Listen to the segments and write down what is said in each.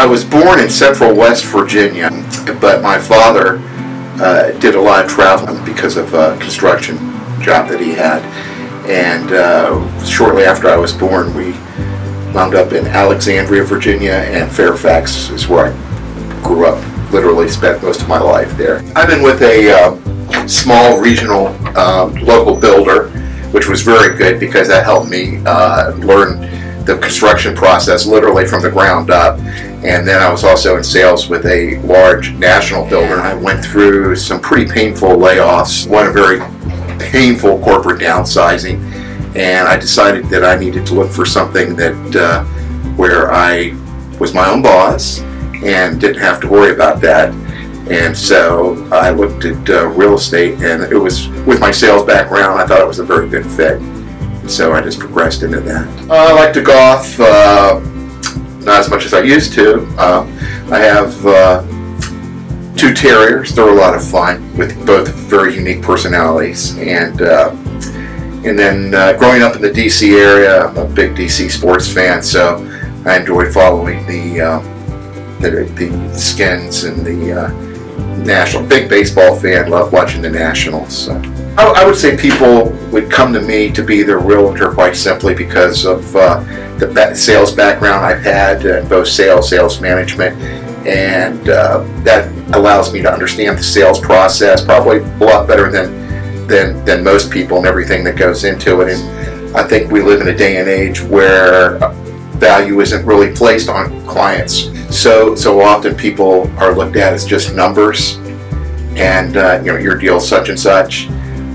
I was born in Central West Virginia, but my father did a lot of traveling because of a construction job that he had. And shortly after I was born, we wound up in Alexandria, Virginia, and Fairfax is where I grew up. Literally spent most of my life there. I've been with a small regional local builder, which was very good because that helped me learn the construction process literally from the ground up. And then I was also in sales with a large national builder. I went through some pretty painful layoffs, one very painful corporate downsizing, and I decided that I needed to look for something that where I was my own boss and didn't have to worry about that. And so I looked at real estate, and it was, with my sales background, I thought it was a very good fit. And so I just progressed into that. I like to golf, not as much as I used to. I have 2 terriers. They're a lot of fun with both very unique personalities. And then growing up in the DC area, I'm a big DC sports fan, so I enjoy following the Skins and the National. Big baseball fan, love watching the Nationals. So I would say people would come to me to be their realtor quite simply because of the sales background I've had, both sales management, and that allows me to understand the sales process probably a lot better than most people and everything that goes into it. And I think we live in a day and age where value isn't really placed on clients. So often people are looked at as just numbers, and your deal such and such.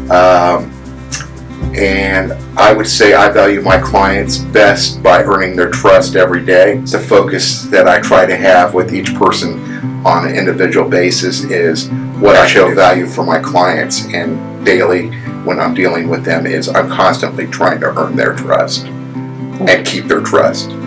And I would say I value my clients best by earning their trust every day. The focus that I try to have with each person on an individual basis is what I show value for my clients, and daily when I'm dealing with them is I'm constantly trying to earn their trust and keep their trust.